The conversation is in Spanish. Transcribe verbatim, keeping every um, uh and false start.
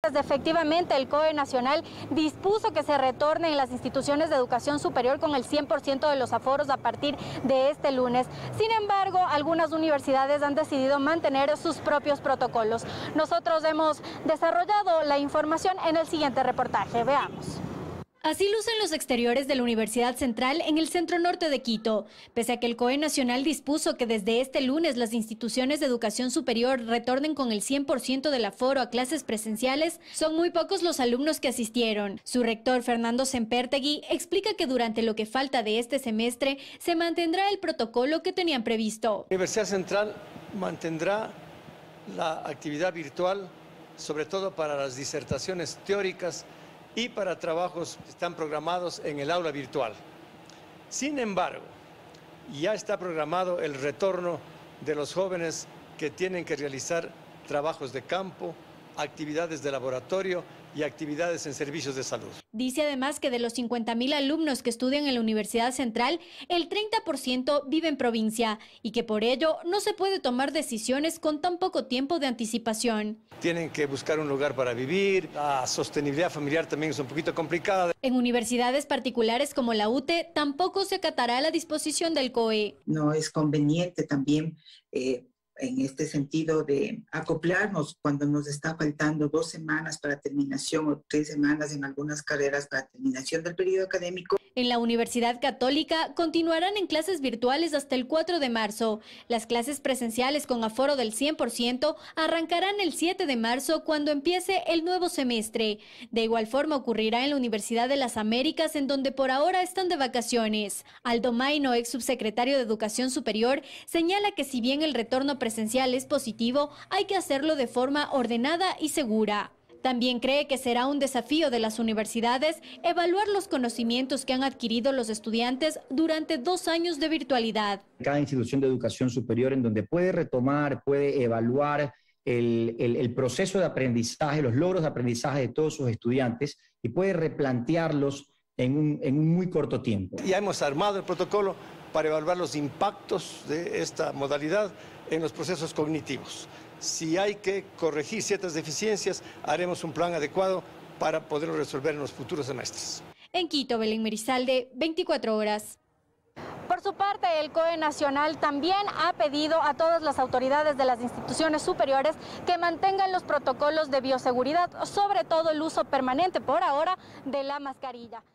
Efectivamente, el C O E Nacional dispuso que se retornen las instituciones de educación superior con el cien por ciento de los aforos a partir de este lunes. Sin embargo, algunas universidades han decidido mantener sus propios protocolos. Nosotros hemos desarrollado la información en el siguiente reportaje. Veamos. Así lucen los exteriores de la Universidad Central en el centro norte de Quito. Pese a que el C O E Nacional dispuso que desde este lunes las instituciones de educación superior retornen con el cien por ciento del aforo a clases presenciales, son muy pocos los alumnos que asistieron. Su rector, Fernando Sempertegui, explica que durante lo que falta de este semestre se mantendrá el protocolo que tenían previsto. La Universidad Central mantendrá la actividad virtual, sobre todo para las disertaciones teóricas y para trabajos que están programados en el aula virtual. Sin embargo, ya está programado el retorno de los jóvenes que tienen que realizar trabajos de campo, actividades de laboratorio y actividades en servicios de salud. Dice además que de los cincuenta mil alumnos que estudian en la Universidad Central, el treinta por ciento vive en provincia y que por ello no se puede tomar decisiones con tan poco tiempo de anticipación. Tienen que buscar un lugar para vivir, la sostenibilidad familiar también es un poquito complicada. En universidades particulares como la U T E tampoco se acatará la disposición del C O E. No es conveniente también eh, en este sentido de acoplarnos cuando nos está faltando dos semanas para terminación o tres semanas en algunas carreras para terminación del periodo académico. En la Universidad Católica continuarán en clases virtuales hasta el cuatro de marzo. Las clases presenciales con aforo del cien por ciento arrancarán el siete de marzo cuando empiece el nuevo semestre. De igual forma ocurrirá en la Universidad de las Américas, en donde por ahora están de vacaciones. Aldo Maino, ex subsecretario de Educación Superior, señala que si bien el retorno presencial es positivo, hay que hacerlo de forma ordenada y segura. También cree que será un desafío de las universidades evaluar los conocimientos que han adquirido los estudiantes durante dos años de virtualidad. Cada institución de educación superior en donde puede retomar, puede evaluar el, el, el proceso de aprendizaje, los logros de aprendizaje de todos sus estudiantes y puede replantearlos en un, en un muy corto tiempo. Ya hemos armado el protocolo para evaluar los impactos de esta modalidad en los procesos cognitivos. Si hay que corregir ciertas deficiencias, haremos un plan adecuado para poderlo resolver en los futuros semestres. En Quito, Belén Merizalde, veinticuatro horas. Por su parte, el C O E Nacional también ha pedido a todas las autoridades de las instituciones superiores que mantengan los protocolos de bioseguridad, sobre todo el uso permanente por ahora de la mascarilla.